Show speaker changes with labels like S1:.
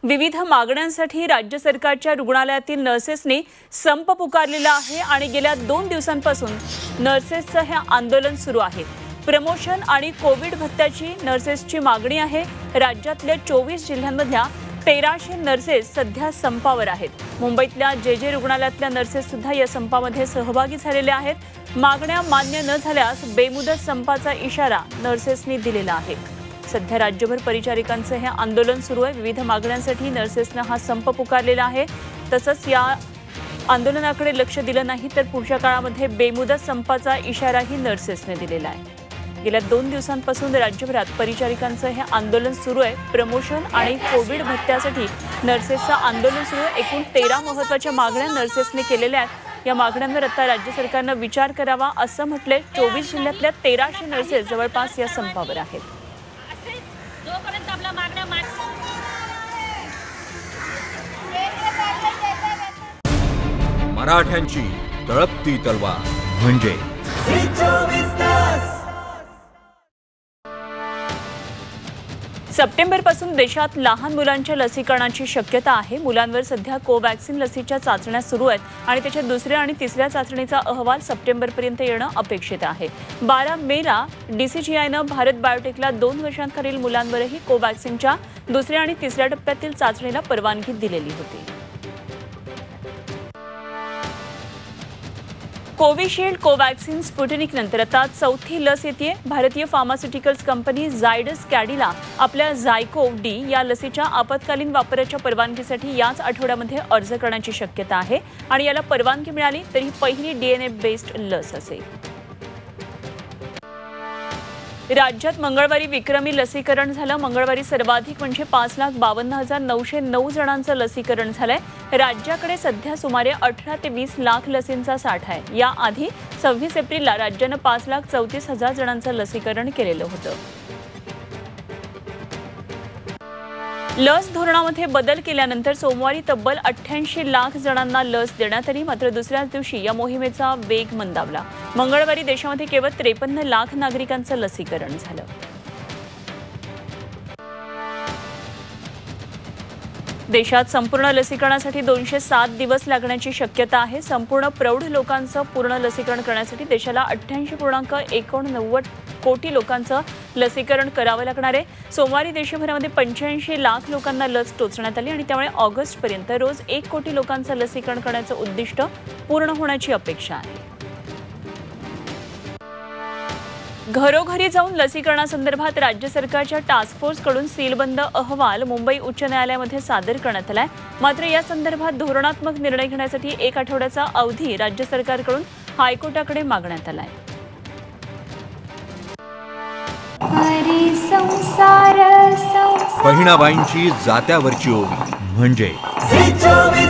S1: विविध मागण्यांसाठी राज्य सरकारच्या रुग्णालयातील नर्सेसनी संप पुकारलेला आहे आणि गेल्या 2 दिवसांपासून नर्सेसचं हे आंदोलन सुरू आहे। प्रमोशन आणि कोविड भत्त्याची नर्सेसची मागणी आहे। राज्यातल्या 24 जिल्ह्यांमधल्या 1300 नर्सेस सध्या संपावर आहेत। मुंबईतल्या जे रुग्णालयातल्या नर्सेस सुद्धा या संपामध्ये सहभागी झालेल्या आहेत। मागण्या मान्य न झाल्यास बेमुदत संपाचा इशारा नर्सेसनी दिलेला आहे। सध्या राज्यभर परिचारिकांचं हे आंदोलन सुरू आहे। विविध मागण्यांसाठी नर्सेसने हा संप पुकारलेला आहे। तसंच या आंदोलनाकडे लक्ष दिलं नाही तर पुढच्या काळामध्ये बेमुदत संपाचा इशाराही नर्सेसने दिलेला आहे। गेल्या 2 दिवसांपासून राज्यभरात परिचारिकांचं हे आंदोलन सुरू आहे। प्रमोशन आणि कोविड भत्त्यासाठी नर्सेसचं आंदोलन सुरू आहे। एकूण 13 महत्त्वाच्या मागण्या नर्सेसने केलेल्या आहेत। या मागण्यांवर आता राज्य सरकारने विचार करावा असं म्हटले। 24 जिल्ह्यातल्या 1300 नर्सेस जवळपास या संपावर आहेत।
S2: मराठ्यांची तळपती तलवार म्हणजे
S1: सप्टेंबरपासून देशात लहान मुलांच्या लसीकरणाची शक्यता आहे। मुलांवर सध्या कोवॅक्सिन लसीच्या चाचण्या सुरू आहेत आणि त्याच्या दुसऱ्या आणि तिसऱ्या चाचणीचा अहवाल सप्टेंबरपर्यंत येणं अपेक्षित आहे। 12 मेला DCGIने भारत बायोटेकला 2 वर्षांखालील मुलांवरही कोवॅक्सिनच्या दुसऱ्या आणि तिसऱ्या टप्प्यातील चाचणीला परवानगी दिलेली होती। कोविशिल्ड, कोवॅक्सिन, स्पुटनिक नंतर आता चौथी लस येते। भारतीय फार्मास्युटिकल्स कंपनी झायडस कॅडिला आपल्या झायकोव डी या लसीच्या आपत्कालीन वापराच्या परवानगीसाठी याच आठवड्यामध्ये अर्ज करण्याची शक्यता आहे आणि याला परवानगी मिळाली तर ही पहिली DNA बेस्ड लस असेल। राज्यात मंगळवारी विक्रमी लसीकरण झालं। मंगळवारी सर्वाधिक म्हणजे 5,52,909 जणांचं लसीकरण झालंय। राज्याकडे सध्या सुमारे 18 ते 20 लाख लसींचा साठा आहे। याआधी 26 एप्रिलला राज्यानं 5,34,000 जणांचं लसीकरण केलेलं होतं। लस धोरणामध्ये बदल केल्यानंतर सोमवारी तब्बल 88 लाख जणांना लस देण्यात आली। मात्र दुसऱ्याच दिवशी या मोहिमेचा वेग मंदावला। मंगळवारी देशामध्ये केवळ 53 लाख नागरिकांचं लसीकरण झालं। देशात संपूर्ण लसीकरणासाठी 207 दिवस लागण्याची शक्यता आहे। संपूर्ण प्रौढ लोकांचं पूर्ण लसीकरण करण्यासाठी देशाला 88.89 कोटी लोकांचं लसीकरण करावं लागणार आहे। सोमवारी देशभरामध्ये 85 लाख लोकांना लस टोचण्यात आली आणि त्यामुळे ऑगस्टपर्यंत रोज 1 कोटी लोकांचं लसीकरण करण्याचं उद्दिष्ट पूर्ण होण्याची अपेक्षा आहे। घरोघरी जाऊन लसीकरणासंदर्भात राज्य सरकारच्या टास्क फोर्सकडून सीलबंद अहवाल मुंबई उच्च न्यायालयामध्ये सादर करण्यात आलाय। मात्र या संदर्भात धोरणात्मक निर्णय घेण्यासाठी 1 आठवड्याचा अवधी राज्य सरकारकडून हायकोर्टाकडे मागण्यात आलाय।
S2: बहिणाबाईंची जात्यावरची ओवी म्हणजे